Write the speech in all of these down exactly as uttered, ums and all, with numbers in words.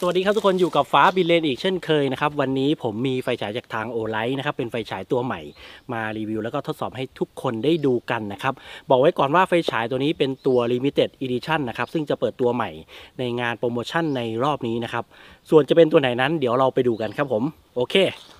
สวัสดีครับทุกคนอยู่กับฟ้าบินเลนอีกเช่นเคยนะครับวันนี้ผมมีไฟฉายจากทางโอไลท์นะครับเป็นไฟฉายตัวใหม่มารีวิวแล้วก็ทดสอบให้ทุกคนได้ดูกันนะครับบอกไว้ก่อนว่าไฟฉายตัวนี้เป็นตัว Limited Edition นะครับซึ่งจะเปิดตัวใหม่ในงานโปรโมชั่นในรอบนี้นะครับส่วนจะเป็นตัวไหนนั้นเดี๋ยวเราไปดูกันครับผมโอเค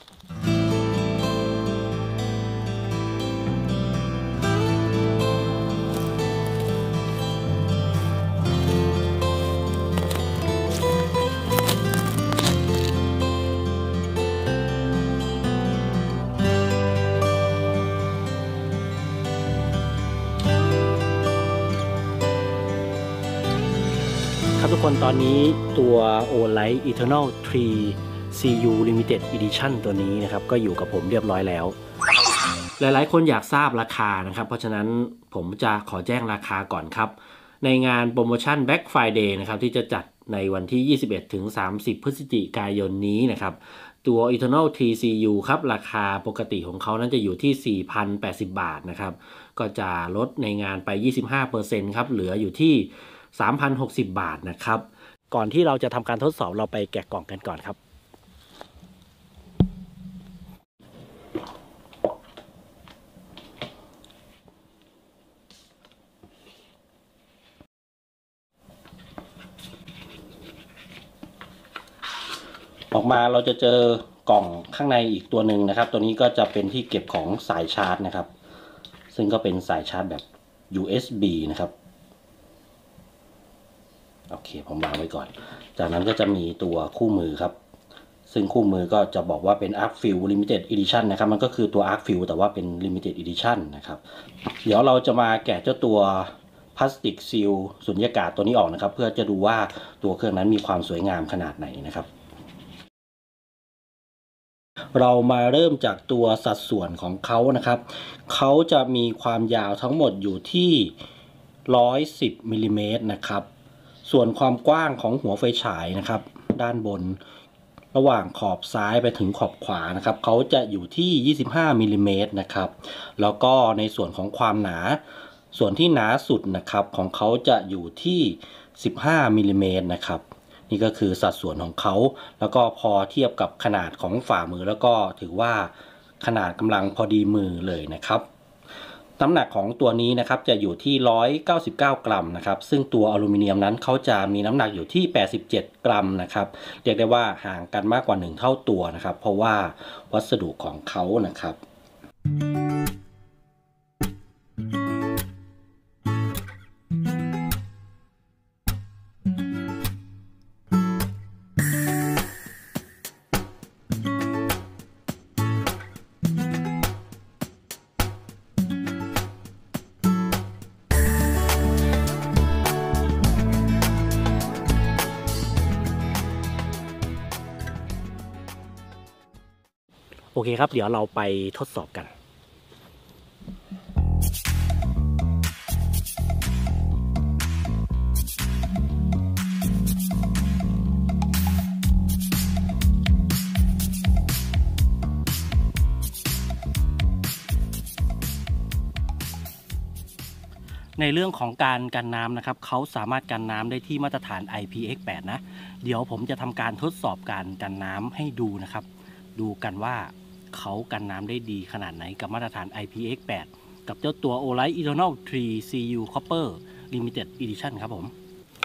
ครับทุกคนตอนนี้ตัว Olight Eternal ทรี ซี ยู Limited Edition ตัวนี้นะครับก็อยู่กับผมเรียบร้อยแล้วหลายๆคนอยากทราบราคานะครับเพราะฉะนั้นผมจะขอแจ้งราคาก่อนครับในงานโปรโมชั่น Black Friday นะครับที่จะจัดในวันที่ยี่สิบเอ็ดถึงสามสิบพฤศจิกายนนี้นะครับตัว Eternal ทรี ซี ยู ครับราคาปกติของเขานั้นจะอยู่ที่ สี่พันแปดสิบ บาทนะครับก็จะลดในงานไป ยี่สิบห้าเปอร์เซ็นต์ ครับเหลืออยู่ที่สามพันหกสิบ บาทนะครับก่อนที่เราจะทำการทดสอบเราไปแกะกล่องกันก่อนครับออกมาเราจะเจอกล่องข้างในอีกตัวหนึ่งนะครับตัวนี้ก็จะเป็นที่เก็บของสายชาร์จนะครับซึ่งก็เป็นสายชาร์จแบบ ยู เอส บี นะครับโอเคผมวางไว้ก่อนจากนั้นก็จะมีตัวคู่มือครับซึ่งคู่มือก็จะบอกว่าเป็น Arcfield Limited Edition นะครับมันก็คือตัว Arcfield แต่ว่าเป็น Limited Edition นะครับเดี๋ยวเราจะมาแกะเจ้าตัวพลาสติกซีลสุญญากาศตัวนี้ออกนะครับเพื่อจะดูว่าตัวเครื่องนั้นมีความสวยงามขนาดไหนนะครับเรามาเริ่มจากตัวสัดส่วนของเขานะครับเขาจะมีความยาวทั้งหมดอยู่ที่หนึ่งร้อยสิบมิลลิเมตรนะครับส่วนความกว้างของหัวไฟฉายนะครับด้านบนระหว่างขอบซ้ายไปถึงขอบขวานะครับเขาจะอยู่ที่ยี่สิบห้ามิลลิเมตรนะครับแล้วก็ในส่วนของความหนาส่วนที่หนาสุดนะครับของเขาจะอยู่ที่สิบห้ามิลลิเมตรนะครับนี่ก็คือสัดส่วนของเขาแล้วก็พอเทียบกับขนาดของฝ่ามือแล้วก็ถือว่าขนาดกำลังพอดีมือเลยนะครับน้ำหนักของตัวนี้นะครับจะอยู่ที่หนึ่งร้อยเก้าสิบเก้ากรัมนะครับซึ่งตัวอลูมิเนียมนั้นเขาจะมีน้ำหนักอยู่ที่แปดสิบเจ็ดกรัมนะครับเรียกได้ว่าห่างกันมากกว่าหนึ่งเท่าตัวนะครับเพราะว่าวัสดุของเขานะครับโอเคครับเดี๋ยวเราไปทดสอบกันในเรื่องของการกันน้ำนะครับเขาสามารถกันน้ำได้ที่มาตรฐาน ไอ พี เอ็กซ์ แปด นะเดี๋ยวผมจะทำการทดสอบการกันน้ำให้ดูนะครับดูกันว่าเขากันน้ำได้ดีขนาดไหนกับมาตรฐาน ไอ พี เอ็กซ์ แปด กับเจ้าตัว Olight Eternal ทรี ซี ยู Copper Limited Edition ครับผม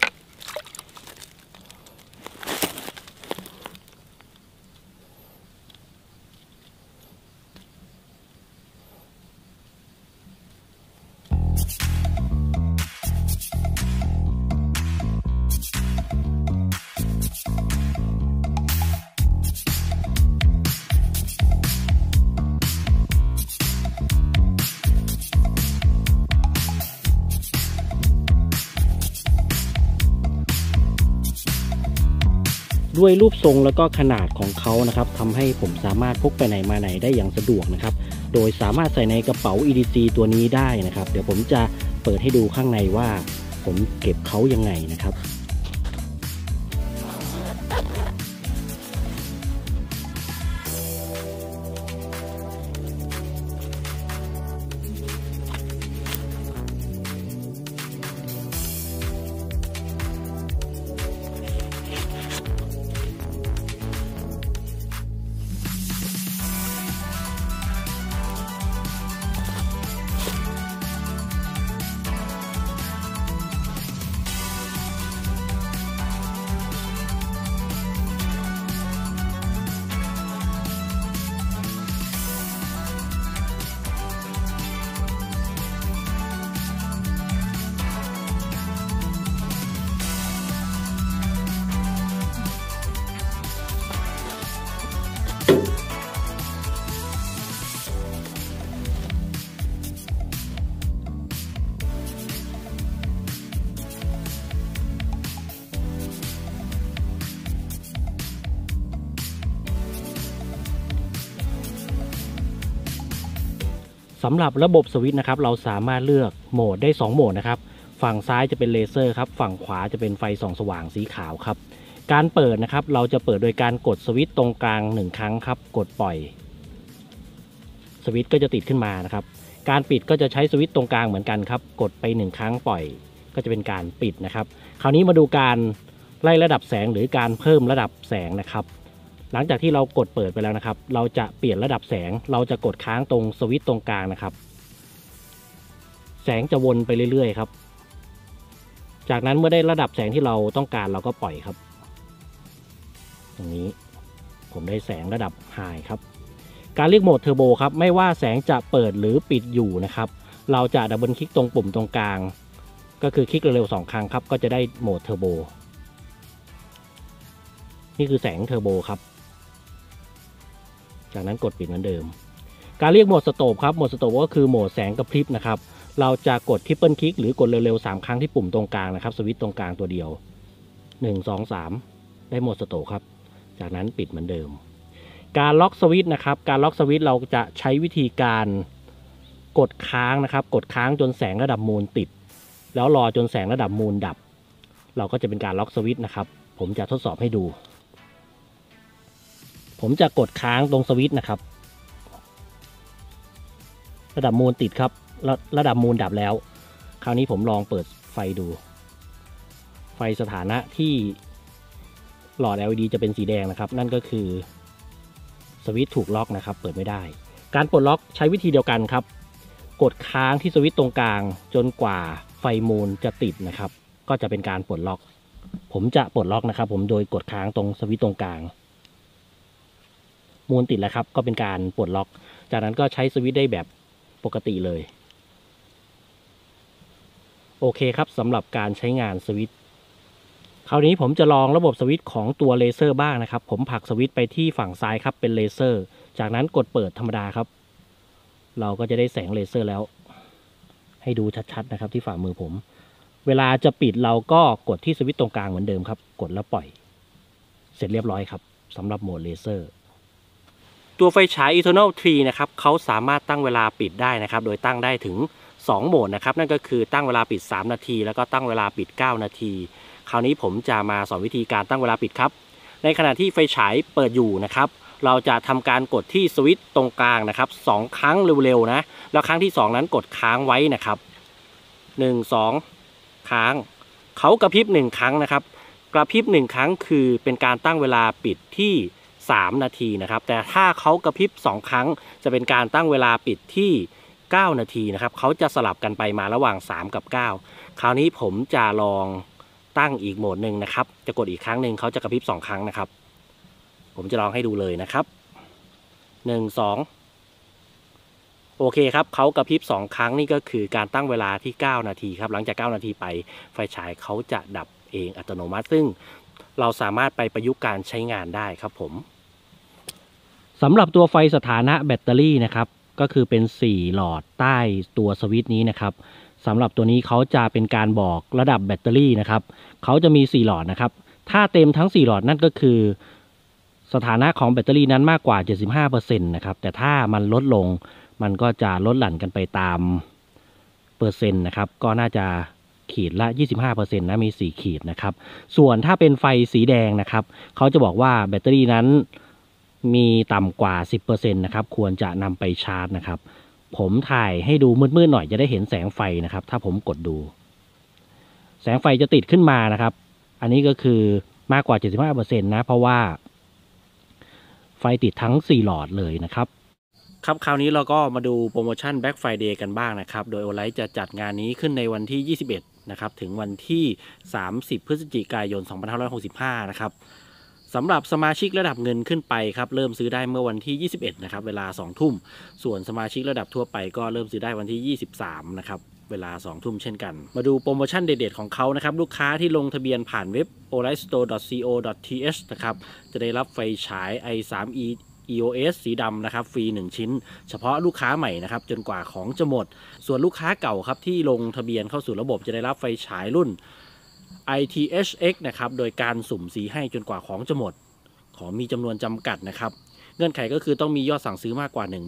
ด้วยรูปทรงแล้วก็ขนาดของเขานะครับทำให้ผมสามารถพกไปไหนมาไหนได้อย่างสะดวกนะครับโดยสามารถใส่ในกระเป๋า อี ดี ซี ตัวนี้ได้นะครับเดี๋ยวผมจะเปิดให้ดูข้างในว่าผมเก็บเขายังไงนะครับ โำหรับระบบสวิตช์นะครับเราสามารถเลือกโหมดได้สองโหมดนะครับฝั่งซ้ายจะเป็นเลเซอร์ครับฝั่งขวาจะเป็นไฟส่องสว่างสีขาวครับการเปิดนะครับเราจะเปิดโดยการกดสวิตช์ตรงกลางหนึ่งครั้งครับกดปล่อยสวิตช์ก็จะติดขึ้นมานะครับการปิดก็จะใช้สวิตช์ตรงกลางเหมือนกันครับกดไปหนึ่งครั้งปล่อยก็จะเป็นการปิดนะครับคราวนี้มาดูการไล่ระดับแสงหรือการเพิ่มระดับแสงนะครับหลังจากที่เรากดเปิดไปแล้วนะครับเราจะเปลี่ยนระดับแสงเราจะกดค้างตรงสวิตช์ตรงกลางนะครับแสงจะวนไปเรื่อยๆครับจากนั้นเมื่อได้ระดับแสงที่เราต้องการเราก็ปล่อยครับตรงนี้ผมได้แสงระดับไฮครับการเรียกโหมดเทอร์โบครับไม่ว่าแสงจะเปิดหรือปิดอยู่นะครับเราจะดับเบิลคลิกตรงปุ่มตรงกลางก็คือคลิกเร็วๆสองครั้งครับก็จะได้โหมดเทอร์โบนี่คือแสงเทอร์โบครับจากนั้นกดปิดเหมือนเดิมการเรียกโหมดสโตปครับโหมดสโตปก็คือโหมดแสงกระพริบนะครับเราจะกดทริปเปิลคลิกหรือกดเร็วๆสามครั้งที่ปุ่มตรงกลางนะครับสวิตช์ตรงกลางตัวเดียวหนึ่ง สอง สามได้โหมดสโตปครับจากนั้นปิดเหมือนเดิมการล็อกสวิตช์นะครับการล็อกสวิตช์เราจะใช้วิธีการกดค้างนะครับกดค้างจนแสงระดับมูลติดแล้วรอจนแสงระดับมูลดับเราก็จะเป็นการล็อกสวิตช์นะครับผมจะทดสอบให้ดูผมจะกดค้างตรงสวิตช์นะครับระดับมูลติดครับระระดับมูลดับแล้วคราวนี้ผมลองเปิดไฟดูไฟสถานะที่หลอด แอล อี ดี จะเป็นสีแดงนะครับนั่นก็คือสวิตช์ถูกล็อกนะครับเปิดไม่ได้การปลดล็อกใช้วิธีเดียวกันครับกดค้างที่สวิตช์ตรงกลางจนกว่าไฟมูลจะติดนะครับก็จะเป็นการปลดล็อกผมจะปลดล็อกนะครับผมโดยกดค้างตรงสวิตช์ตรงกลางมูลติดแล้วครับก็เป็นการปลดล็อกจากนั้นก็ใช้สวิตช์ได้แบบปกติเลยโอเคครับสำหรับการใช้งานสวิตช์คราวนี้ผมจะลองระบบสวิตช์ของตัวเลเซอร์บ้างนะครับผมผลักสวิตช์ไปที่ฝั่งซ้ายครับเป็นเลเซอร์จากนั้นกดเปิดธรรมดาครับเราก็จะได้แสงเลเซอร์แล้วให้ดูชัดๆนะครับที่ฝ่ามือผมเวลาจะปิดเราก็กดที่สวิตช์ตรงกลางเหมือนเดิมครับกดแล้วปล่อยเสร็จเรียบร้อยครับสำหรับโหมดเลเซอร์ตัวไฟฉาย Eternal ทรี นะครับเขาสามารถตั้งเวลาปิดได้นะครับโดยตั้งได้ถึงสองโหมดนะครับนั่นก็คือตั้งเวลาปิดสามนาทีแล้วก็ตั้งเวลาปิดเก้านาทีคราวนี้ผมจะมาสอนวิธีการตั้งเวลาปิดครับในขณะที่ไฟฉายเปิดอยู่นะครับเราจะทำการกดที่สวิตช์ตรงกลางนะครับสองครั้งเร็วๆนะแล้วครั้งที่สองนั้นกดค้างไว้นะครับหนึ่ง สองค้างเขากระพริบหนึ่งครั้งนะครับกระพริบหนึ่งครั้งคือเป็นการตั้งเวลาปิดที่สามนาทีนะครับแต่ถ้าเขากระพริบสองครั้งจะเป็นการตั้งเวลาปิดที่เก้านาทีนะครับเขาจะสลับกันไปมาระหว่างสามกับเก้าคราวนี้ผมจะลองตั้งอีกโหมดหนึ่งนะครับจะกดอีกครั้งหนึ่งเขาจะกระพริบสองครั้งนะครับผมจะลองให้ดูเลยนะครับหนึ่ง สองโอเคครับเขากระพริบสองครั้งนี่ก็คือการตั้งเวลาที่เก้านาทีครับหลังจากเก้านาทีไปไฟฉายเขาจะดับเองอัตโนมัติซึ่งเราสามารถไปประยุกต์การใช้งานได้ครับผมสำหรับตัวไฟสถานะแบตเตอรี่นะครับก็คือเป็นสี่หลอดใต้ตัวสวิตช์นี้นะครับสำหรับตัวนี้เขาจะเป็นการบอกระดับแบตเตอรี่นะครับเขาจะมีสี่หลอดนะครับถ้าเต็มทั้งสี่หลอดนั่นก็คือสถานะของแบตเตอรี่นั้นมากกว่า เจ็ดสิบห้าเปอร์เซ็นต์ นะครับแต่ถ้ามันลดลงมันก็จะลดหลั่นกันไปตามเปอร์เซ็นต์นะครับก็น่าจะขีดละ ยี่สิบห้าเปอร์เซ็นต์ นะมีสี่ขีดนะครับส่วนถ้าเป็นไฟสีแดงนะครับเขาจะบอกว่าแบตเตอรี่นั้นมีต่ำกว่า สิบเปอร์เซ็นต์ นะครับควรจะนำไปชาร์จนะครับผมถ่ายให้ดูมืดๆหน่อยจะได้เห็นแสงไฟนะครับถ้าผมกดดูแสงไฟจะติดขึ้นมานะครับอันนี้ก็คือมากกว่า เจ็ดสิบห้าเปอร์เซ็นต์ นะเพราะว่าไฟติดทั้งสี่หลอดเลยนะครับครับคราวนี้เราก็มาดูโปรโมชั่น Black Friday กันบ้างนะครับโดย โอ ไลท์ จะจัดงานนี้ขึ้นในวันที่ยี่สิบเอ็ดนะครับถึงวันที่สามสิบพฤศจิกายนสองพันห้าร้อยหกสิบห้านะครับสำหรับสมาชิกระดับเงินขึ้นไปครับเริ่มซื้อได้เมื่อวันที่ยี่สิบเอ็ดนะครับเวลาสองทุ่มส่วนสมาชิกระดับทั่วไปก็เริ่มซื้อได้วันที่ยี่สิบสามนะครับเวลาสองทุ่มเช่นกันมาดูโปรโมชั่นเด็ดๆของเขานะครับลูกค้าที่ลงทะเบียนผ่านเว็บ โอ ไลท์ สโตร์ ดอท ซี โอ ดอท ที เอช นะครับจะได้รับไฟฉาย ไอ ทรี อี อี โอ เอส สีดำนะครับฟรีหนึ่งชิ้นเฉพาะลูกค้าใหม่นะครับจนกว่าของจะหมดส่วนลูกค้าเก่าครับที่ลงทะเบียนเข้าสู่ระบบจะได้รับไฟฉายรุ่น ไอ ที เอช เอ็กซ์ นะครับโดยการสุ่มสีให้จนกว่าของจะหมดของมีจำนวนจำกัดนะครับเงื่อนไขก็คือต้องมียอดสั่งซื้อมากกว่าหนึ่งบาท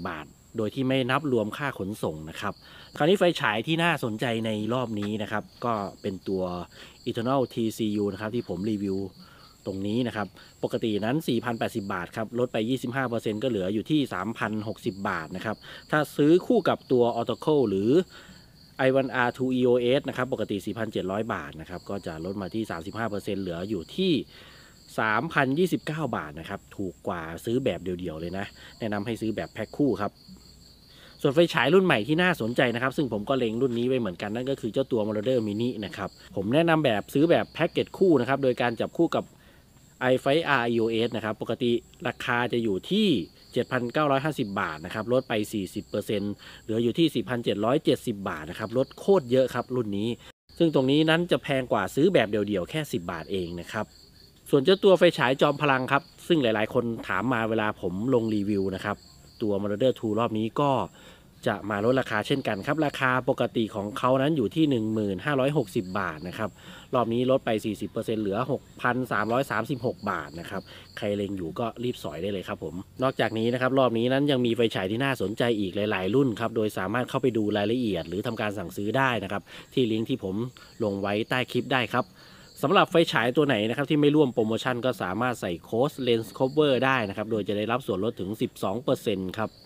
โดยที่ไม่นับรวมค่าขนส่งนะครับคราวนี้ไฟฉายที่น่าสนใจในรอบนี้นะครับก็เป็นตัว Eternal ที ซี ยู นะครับที่ผมรีวิวตรงนี้นะครับปกตินั้น สี่พันแปดสิบ บาทครับลดไป ยี่สิบห้าเปอร์เซ็นต์ ก็เหลืออยู่ที่ สามพันหกสิบ บาทนะครับถ้าซื้อคู่กับตัว Autocal หรือ ไอ วัน อาร์ ทู อี โอ เอส นะครับปกติ สี่พันเจ็ดร้อย บาทนะครับก็จะลดมาที่ สามสิบห้าเปอร์เซ็นต์ เหลืออยู่ที่ สามพันยี่สิบเก้า บาทนะครับถูกกว่าซื้อแบบเดี่ยวๆเลยนะแนะนำให้ซื้อแบบแพ็คคู่ครับส่วนไฟฉายรุ่นใหม่ที่น่าสนใจนะครับซึ่งผมก็เล็งรุ่นนี้ไว้เหมือนกันนั่นก็คือเจ้าตัว Marauder Mini นะครับผมแนะนำแบบซื้อแบบแพ็กเกจคู่นะครับโดยการจับคู่กับ ไอ ไฟว์ อาร์ อี โอ เอส นะครับปกติราคาจะอยู่ที่ เจ็ดพันเก้าร้อยห้าสิบ บาทนะครับลดไป สี่สิบเปอร์เซ็นต์ เหลืออยู่ที่ สี่พันเจ็ดร้อยเจ็ดสิบ บาทนะครับลดโคตรเยอะครับรุ่นนี้ซึ่งตรงนี้นั้นจะแพงกว่าซื้อแบบเดี่ยวๆแค่สิบบาทเองนะครับส่วนเจ้าตัวไฟฉายจอมพลังครับซึ่งหลายๆคนถามมาเวลาผมลงรีวิวนะครับตัว Marauder ทู รอบนี้ก็จะมาลดราคาเช่นกันครับราคาปกติของเขานั้นอยู่ที่ หนึ่งพันห้าร้อยหกสิบ บาทนะครับรอบนี้ลดไป สี่สิบเปอร์เซ็นต์ เหลือ หกพันสามร้อยสามสิบหก บาทนะครับใครเล็งอยู่ก็รีบสอยได้เลยครับผมนอกจากนี้นะครับรอบนี้นั้นยังมีไฟฉายที่น่าสนใจอีกหลายๆรุ่นครับโดยสามารถเข้าไปดูรายละเอียดหรือทำการสั่งซื้อได้นะครับที่ลิงก์ที่ผมลงไว้ใต้คลิปได้ครับสำหรับไฟฉายตัวไหนนะครับที่ไม่ร่วมโปรโมชั่นก็สามารถใส่โค้ด Lens Cover ได้นะครับโดยจะได้รับส่วนลดถึง สิบสองเปอร์เซ็นต์ ครับ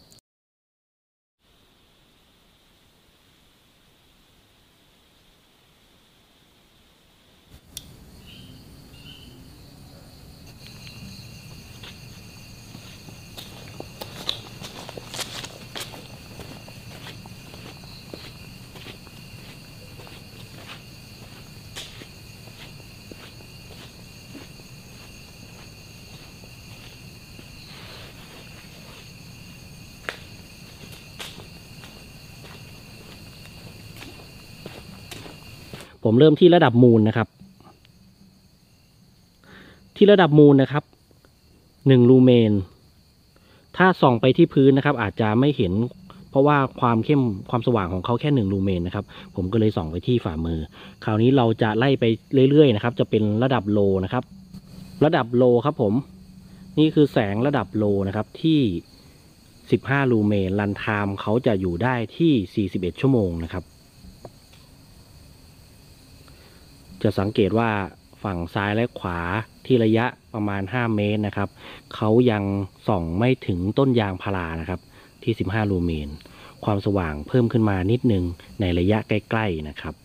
ผมเริ่มที่ระดับมูลนะครับที่ระดับมูลนะครับหนึ่งลูเมนถ้าส่องไปที่พื้นนะครับอาจจะไม่เห็นเพราะว่าความเข้มความสว่างของเขาแค่หนึ่งลูเมนนะครับผมก็เลยส่องไปที่ฝ่ามือคราวนี้เราจะไล่ไปเรื่อยๆนะครับจะเป็นระดับโลนะครับระดับโลครับผมนี่คือแสงระดับโลนะครับที่สิบห้าลูเมนรันไทม์เขาจะอยู่ได้ที่สี่สิบเอ็ดชั่วโมงนะครับจะสังเกตว่าฝั่งซ้ายและขวาที่ระยะประมาณห้าเมตรนะครับเขายังส่องไม่ถึงต้นยางพารานะครับที่สิบห้าลูเมนความสว่างเพิ่มขึ้นมานิดนึงในระยะใกล้ๆนะครับ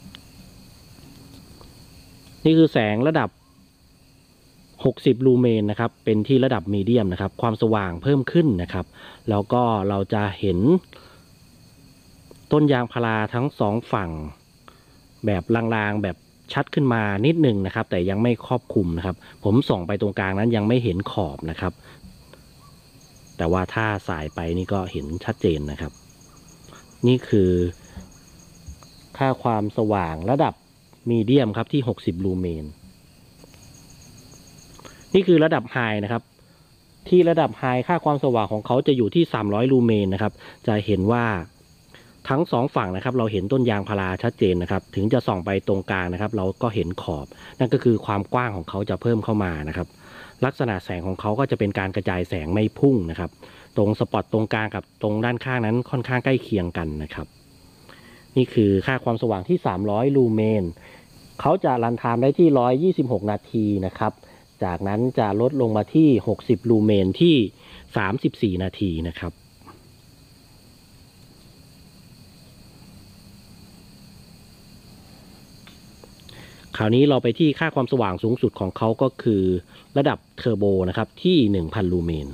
นี่คือแสงระดับหกสิบลูเมนนะครับเป็นที่ระดับมีเดียมนะครับความสว่างเพิ่มขึ้นนะครับแล้วก็เราจะเห็นต้นยางพาราทั้งสองฝั่งแบบลางๆแบบชัดขึ้นมานิดหนึ่งนะครับแต่ยังไม่ครอบคลุมนะครับผมส่องไปตรงกลางนั้นยังไม่เห็นขอบนะครับแต่ว่าถ้าสายไปนี่ก็เห็นชัดเจนนะครับนี่คือค่าความสว่างระดับมีเดียมครับที่หกสิบลูเมนนี่คือระดับไฮนะครับที่ระดับไฮค่าความสว่างของเขาจะอยู่ที่สามร้อยลูเมนนะครับจะเห็นว่าทั้งสองฝั่งนะครับเราเห็นต้นยางพาราชัดเจนนะครับถึงจะส่องไปตรงกลางนะครับเราก็เห็นขอบนั่นก็คือความกว้างของเขาจะเพิ่มเข้ามานะครับลักษณะแสงของเขาก็จะเป็นการกระจายแสงไม่พุ่งนะครับตรงสปอตตรงกลางกับตรงด้านข้างนั้นค่อนข้างใกล้เคียงกันนะครับนี่คือค่าความสว่างที่สามร้อยลูเมนเขาจะรันไทม์ได้ที่หนึ่งร้อยยี่สิบหกนาทีนะครับจากนั้นจะลดลงมาที่หกสิบลูเมนที่สามสิบสี่นาทีนะครับคราวนี้เราไปที่ค่าความสว่างสูงสุดของเขาก็คือระดับเทอร์โบนะครับที่ หนึ่งพัน ลูเมน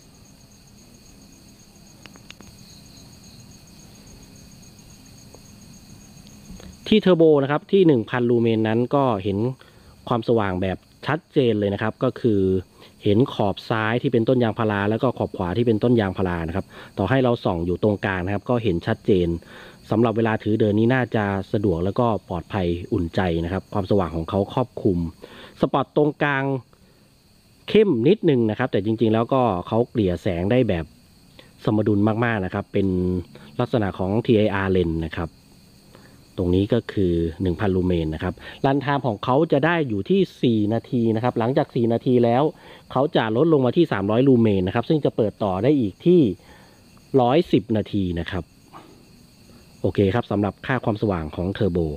ที่เทอร์โบนะครับที่ หนึ่งพัน ลูเมนนั้นก็เห็นความสว่างแบบชัดเจนเลยนะครับก็คือเห็นขอบซ้ายที่เป็นต้นยางพาราแล้วก็ขอบขวาที่เป็นต้นยางพารานะครับต่อให้เราส่องอยู่ตรงกลางนะครับก็เห็นชัดเจนสำหรับเวลาถือเดินนี้น่าจะสะดวกแล้วก็ปลอดภัยอุ่นใจนะครับความสว่างของเขาครอบคลุมสปอตตรงกลางเข้มนิดนึงนะครับแต่จริงๆแล้วก็เขาเกลี่ยแสงได้แบบสมดุลมากๆนะครับเป็นลักษณะของ ที ไอ อาร์ Lens นะครับตรงนี้ก็คือ หนึ่งพัน ลูเมนนะครับรันไทม์ของเขาจะได้อยู่ที่สี่นาทีนะครับหลังจากสี่นาทีแล้วเขาจะลดลงมาที่สามร้อยลูเมนนะครับซึ่งจะเปิดต่อได้อีกที่ร้อยสิบนาทีนะครับโอเคครับสำหรับค่าความสว่างของเทอร์โบ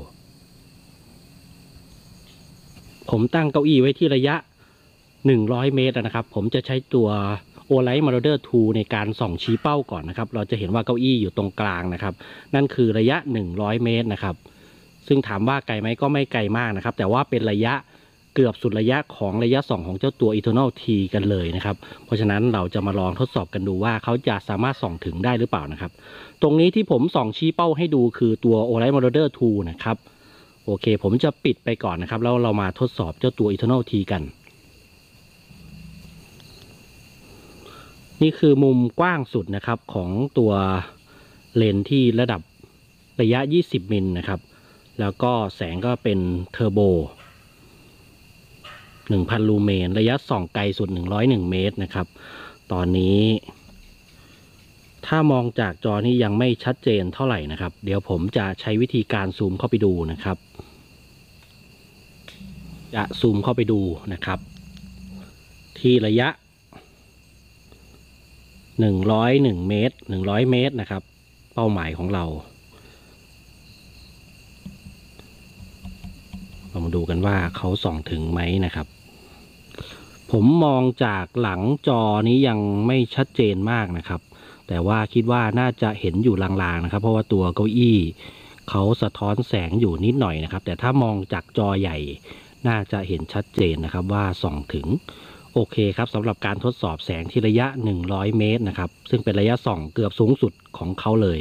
ผมตั้งเก้าอี้ไว้ที่ระยะหนึ่งร้อยเมตรนะครับผมจะใช้ตัว Olight Marauder ทูในการส่องชี้เป้าก่อนนะครับเราจะเห็นว่าเก้าอี้อยู่ตรงกลางนะครับนั่นคือระยะหนึ่งร้อยเมตรนะครับซึ่งถามว่าไกลไหมก็ไม่ไกลมากนะครับแต่ว่าเป็นระยะเกือบสุดระยะของระยะส่องของเจ้าตัว Eternal T กันเลยนะครับเพราะฉะนั้นเราจะมาลองทดสอบกันดูว่าเขาจะสามารถส่องถึงได้หรือเปล่านะครับตรงนี้ที่ผมส่องชี้เป้าให้ดูคือตัว Olight Marauder ทูนะครับโอเคผมจะปิดไปก่อนนะครับแล้วเรามาทดสอบเจ้าตัว Eternal T กันนี่คือมุมกว้างสุดนะครับของตัวเลนส์ที่ระดับระยะยี่สิบมิลนะครับแล้วก็แสงก็เป็นเทอร์โบ หนึ่งพัน ลูเมนระยะส่องไกลสุดหนึ่งร้อยเอ็ดเมตรนะครับตอนนี้ถ้ามองจากจอนี้ยังไม่ชัดเจนเท่าไหร่นะครับเดี๋ยวผมจะใช้วิธีการซูมเข้าไปดูนะครับจะซูมเข้าไปดูนะครับที่ระยะหนึ่งร้อยเอ็ดเมตรหนึ่งร้อยเมตรนะครับเป้าหมายของเราเรามาดูกันว่าเขาส่องถึงไหมนะครับผมมองจากหลังจอนี้ยังไม่ชัดเจนมากนะครับแต่ว่าคิดว่าน่าจะเห็นอยู่ลางๆนะครับเพราะว่าตัวเก้าอี้เขาสะท้อนแสงอยู่นิดหน่อยนะครับแต่ถ้ามองจากจอใหญ่น่าจะเห็นชัดเจนนะครับว่าส่องถึงโอเคครับสำหรับการทดสอบแสงที่ระยะหนึ่งร้อยเมตรนะครับซึ่งเป็นระยะส่องเกือบสูงสุดของเขาเลย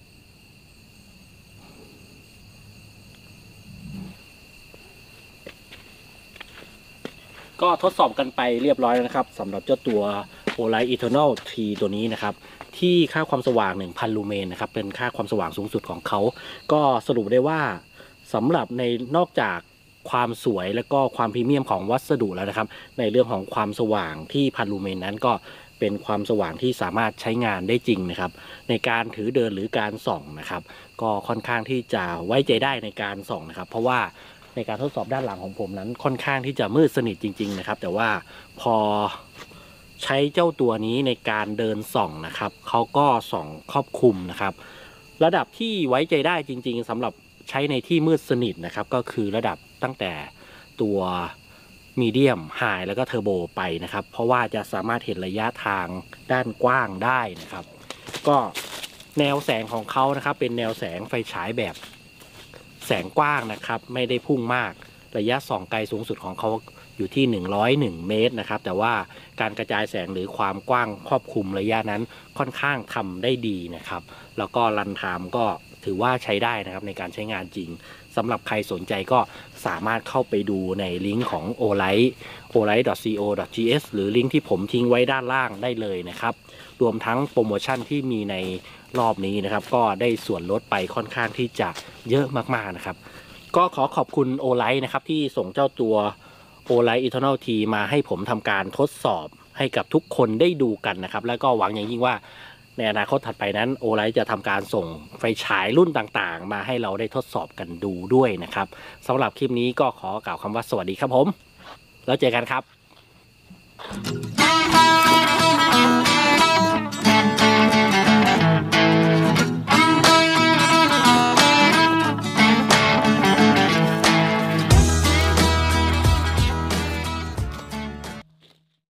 ก็ทดสอบกันไปเรียบร้อยแล้วนะครับสำหรับเจ้าตัว Olight Eternal T ตัวนี้นะครับที่ค่าความสว่าง หนึ่งพัน ลูเมนนะครับเป็นค่าความสว่างสูงสุดของเขาก็สรุปได้ว่าสำหรับในนอกจากความสวยและก็ความพรีเมียมของวัสดุแล้วนะครับในเรื่องของความสว่างที่พันลูเมนนั้นก็เป็นความสว่างที่สามารถใช้งานได้จริงนะครับในการถือเดินหรือการส่องนะครับก็ค่อนข้างที่จะไว้ใจได้ในการส่องนะครับเพราะว่าในการทดสอบด้านหลังของผมนั้นค่อนข้างที่จะมืดสนิทจริงๆนะครับแต่ว่าพอใช้เจ้าตัวนี้ในการเดินส่องนะครับเขาก็ส่องครอบคลุมนะครับระดับที่ไว้ใจได้จริงๆสำหรับใช้ในที่มืดสนิทนะครับก็คือระดับตั้งแต่ตัวมีเดียมไฮแล้วก็เทอร์โบไปนะครับเพราะว่าจะสามารถเห็นระยะทางด้านกว้างได้นะครับก็แนวแสงของเขานะครับเป็นแนวแสงไฟฉายแบบแสงกว้างนะครับไม่ได้พุ่งมากระยะส่องไกลสูงสุดของเขาอยู่ที่หนึ่งร้อยเอ็ดเมตรนะครับแต่ว่าการกระจายแสงหรือความกว้างครอบคลุมระยะนั้นค่อนข้างทำได้ดีนะครับแล้วก็รันไทม์ก็ถือว่าใช้ได้นะครับในการใช้งานจริงสำหรับใครสนใจก็สามารถเข้าไปดูในลิงก์ของ Olight olight ดอท ซี โอ ดอท จี เอส หรือลิงก์ที่ผมทิ้งไว้ด้านล่างได้เลยนะครับรวมทั้งโปรโมชั่นที่มีในรอบนี้นะครับก็ได้ส่วนลดไปค่อนข้างที่จะเยอะมากๆนะครับก็ขอขอบคุณ Olight นะครับที่ส่งเจ้าตัว Olight Eternal T มาให้ผมทำการทดสอบให้กับทุกคนได้ดูกันนะครับแล้วก็หวังอย่างยิ่งว่าในอนาคตถัดไปนั้น Olight จะทำการส่งไฟฉายรุ่นต่างๆมาให้เราได้ทดสอบกันดูด้วยนะครับสำหรับคลิปนี้ก็ขอกล่าวคำว่าสวัสดีครับผมแล้วเจอกันครับ